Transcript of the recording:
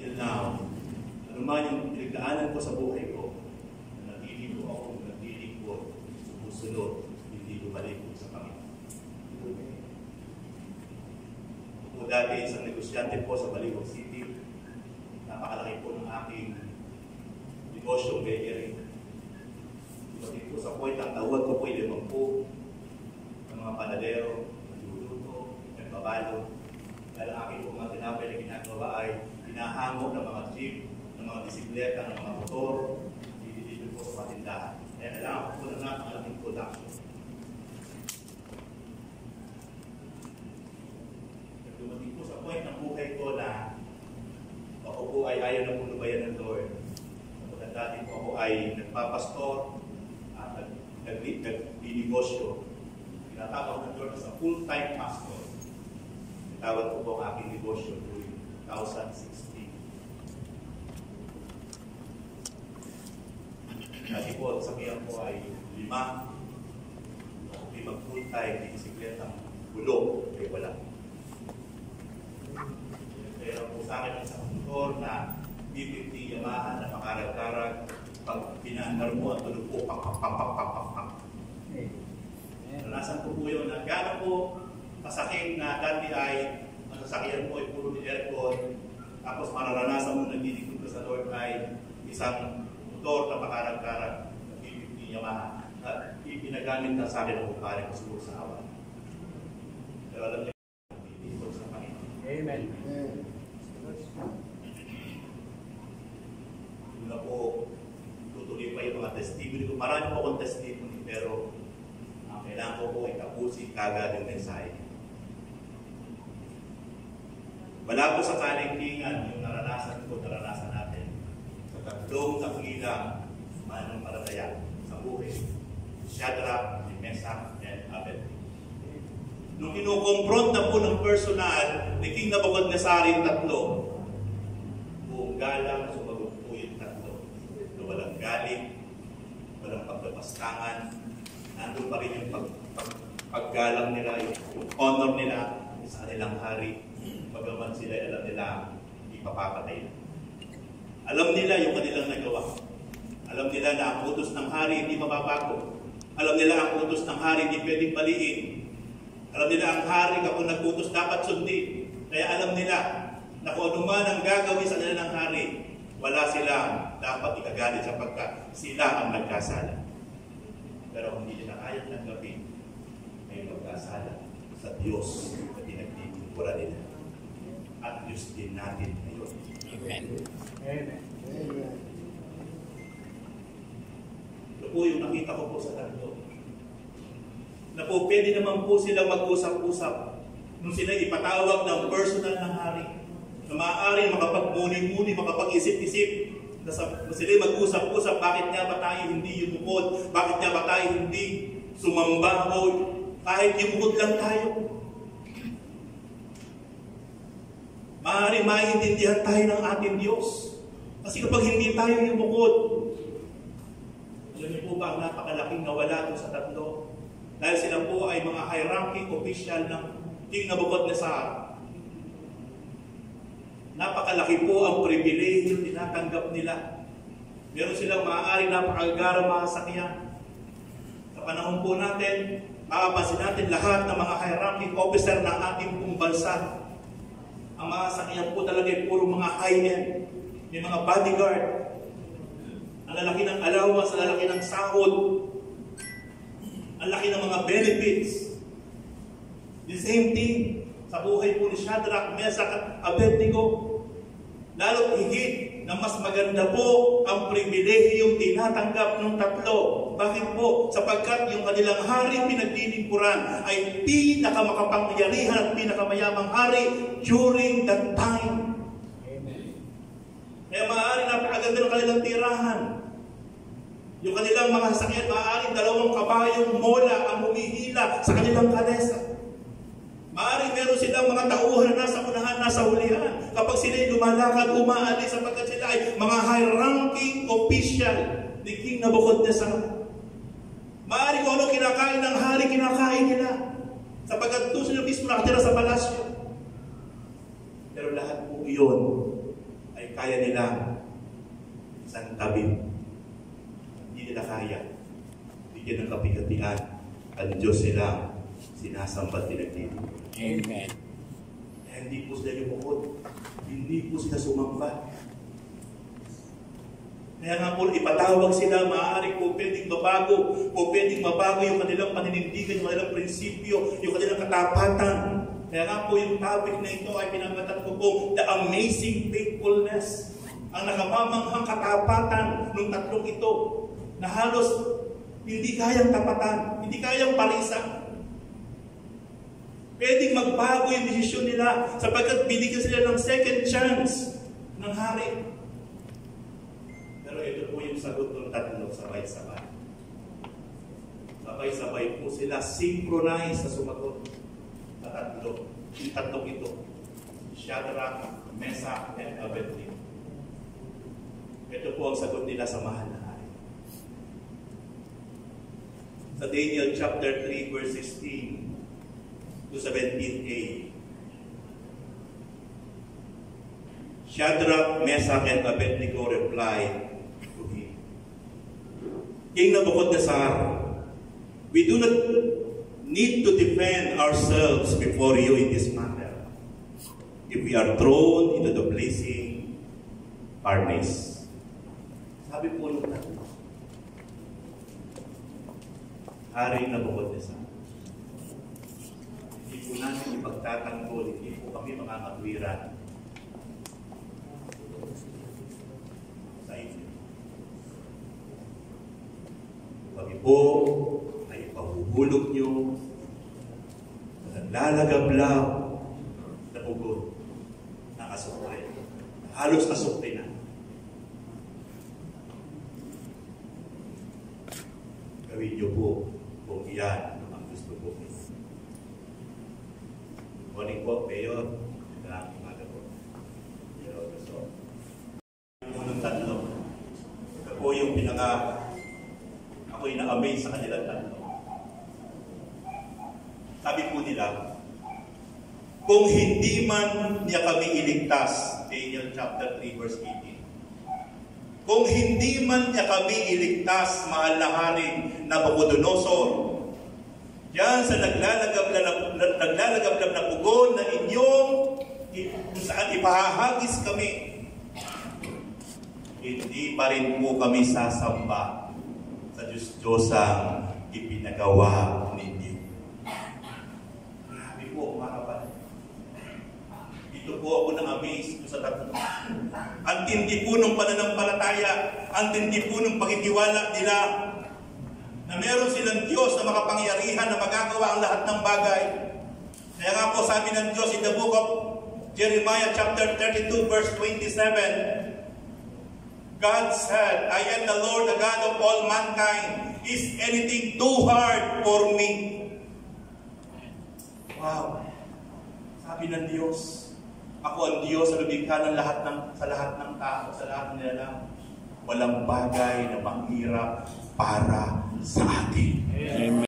until now, ano man yung pinagdaanan ko sa buhay ko, natili ko ako, natili ko, sumusunod, hindi lumalik ko sa Panginoon. Ako dati isang negosyante po sa Baliwag City, napakalaki po ng aking negosyong bakery. Pagdating po sa point, ang tawag ko po ay 50 ng mga panadero, nagluluto, nagbabalo. Dahil ang aking po mga tinapay na ginagawa ay hinahango ng mga jeep, ng mga bisikleta, ng mga motor, dito po sa patindahan. Kaya kailangan po na napakalaking production. Dumating po sa point ng buhay ko na ako po ay ayaw na pulubayan ng Lord. Kapag dati po ako ay nagpapastor at nagninegosyo. Tinatawag ng Lord sa full-time pastor. Tawag ko po ang aking negosyo noong 2016. Dati po, sabihan ko ay 5. Ako ay mag-full-time, di bisikleta, bulok, ay wala. Pero po sa akin ang isang motor na B50 Yamaha na makarag-karag, pag pinaandar mo, ang tulog po, pak. Nalasan ko po yun na gano'n po masakit na dati ay ang sasakyan mo ay puro ni aircon, tapos mararanasan mo nagdidikot ka sa Lord ay isang motor na pakarag-karag na B50 Yamaha at ipinagamit na sa akin ang kumpare ko siguro sa awa. Pero alam niyo, nagdidikot sa Panginoon. Amen. Yun na po, tutuloy pa yung mga testimony ko. Marami po akong testimony, pero ang kailangan ko po ay tapusin kagad yung mensahe. Wala po sa kalingkingan yung naranasan natin sa tatlong nakilang mananampalataya sa buhay. Shadrach, Meshach, and Abednego. Nung kinukompronta na po ng personal ni King Nabucodonosor yung tatlo, buong galang sumagot po yung tatlo na walang galing, walang pagkapastangan, nandun pa rin yung paggalang nila, yung honor nila sa kanilang hari. Pagaman sila, alam nila, hindi papapatay na. Alam nila yung kanilang nagawa. Alam nila na ang utos ng hari hindi mababago. Alam nila ang utos ng hari hindi pwedeng baliin. Alam nila ang hari kapag nag-utos dapat sundin. Kaya alam nila na kung ano man ang gagawin sa nila ng hari, wala silang dapat ikagalit sapagkat sila ang nagkasala. Pero kung hindi nila kayang tanggapin, may magkasala sa Diyos na pinagtitipura nila. At Diyos din natin ngayon. Amen. Amen. Ito po yung nakita ko po sa tatlo. Na po pwede naman po silang mag-usap-usap nung sila ipatawag ng personal ng hari. Na maaari makapagmuni-muni, makapag-isip-isip na sila mag-usap-usap, bakit nga ba tayo hindi yumukod? Bakit nga ba tayo hindi sumamba o kahit yumukod lang tayo? Maaari maintindihan tayo ng ating Diyos. Kasi kapag hindi tayo yumukod, alam niyo po ba ang napakalaking nawala doon sa tatlo? Dahil sila po ay mga high-ranking official ng King Nabucodonosor. Napakalaki po ang pribilehyo tinatanggap nila. Meron silang maaaring napakagarang mga sakyan. Sa panahon po natin, makapansin natin lahat ng mga high-ranking officer ng ating pong bansa. Ang mga sakyan po talaga ay puro mga high-end. May mga bodyguard. Ang lalaki ng allowance, ang lalaki ng sahod. Ang laki ng mga benefits. The same thing sa buhay po ni Shadrach, Meshach at Abednego. Lalo't higit na mas maganda po ang pribilehiyong tinatanggap ng tatlo. Bakit po? Sapagkat yung kanilang hari pinaglilingkuran ay pinakamakapangyarihan at pinakamayamang hari during that time. Amen. Kaya maaari napakaganda ng kanilang tirahan. Yung kanilang mga sakyan, maaaring 2 kabayong mola ang humihila sa kanilang kalesa. Maaaring meron silang mga tauhan na nasa unahan, nasa hulihan. Kapag sila'y lumalakad, umaalis sapagkat sila ay mga high-ranking official ni King Nabucodonosor. Maaaring kung ano kinakain ng hari, kinakain nila. Sapagkat doon sila mismo nakatira sa palasyo. Pero lahat po iyon ay kaya nila isang tabi. Hindi nila kaya. Bigyan ng kapigatian. Ang Diyos nila sinasambat nila. Amen. Hindi po sila lumukod. Hindi po sila sumamba. Kaya nga po, ipatawag sila, maaari po pwedeng mabago, yung kanilang paninindigan, yung kanilang prinsipyo, yung kanilang katapatan. Kaya nga po yung topic na ito ay pinamagat ko po, the amazing faithfulness. Ang nakamamanghang katapatan ng tatlong ito, na halos hindi kayang tapatan, hindi kayang parisan. Pwedeng magbago yung desisyon nila sapagkat binigyan sila ng second chance ng hari. Pero ito po yung sagot ng tatlo, sabay-sabay. Sabay-sabay po sila, synchronize sa sumagot sa tatlo. Yung tatlong ito, Shadrach, Meshach, and Abednego. Ito po ang sagot nila sa mahal na hari. Sa Daniel chapter 3, verse 16 to 17a. Shadrach, Meshach, and Abednego replied to him, King Nebuchadnezzar, we do not need to defend ourselves before you in this matter. If we are thrown into the blazing furnace. Sabi po nung tatlo, Hari Nebuchadnezzar, hindi po natin ipagtatanggol, hindi po kami mga katwiran sa inyo. Kami po ay ipahuhulog nyo sa naglalagablab na ugon ng asukre. Halos asukre na. Gawin nyo po kung iyan ang gusto po. Good morning po, Mayor. Maraming umaga po. Mayor, gusto. Unang tatlo. Ito po yung ako'y na-amaze sa kanilang tatlo. Sabi po nila, kung hindi man niya kami iligtas, Daniel chapter 3 verse 18. Kung hindi man niya kami iligtas, mahal na Haring Nabucodonosor, diyan sa naglalagablab na pugon na inyong kung saan ipahahagis kami, hindi pa rin po kami sasamba sa Diyos-Diyosang ipinagawa ninyo. Grabe po, mga kapatid. Dito po ako na-amaze sa tatlo. Ang tindi po ng pananampalataya, ang tindi po ng pagkitiwala nila na meron silang Diyos na makapangyarihan na magagawa ang lahat ng bagay. Kaya nga po sabi ng Diyos in the book of Jeremiah chapter 32 verse 27, God said, I am the Lord, the God of all mankind. Is anything too hard for me? Wow. Sabi ng Diyos, ako ang Diyos sa lumikha ng sa lahat ng tao, sa lahat ng nilalang. Walang bagay na mahirap para sa atin. Amen.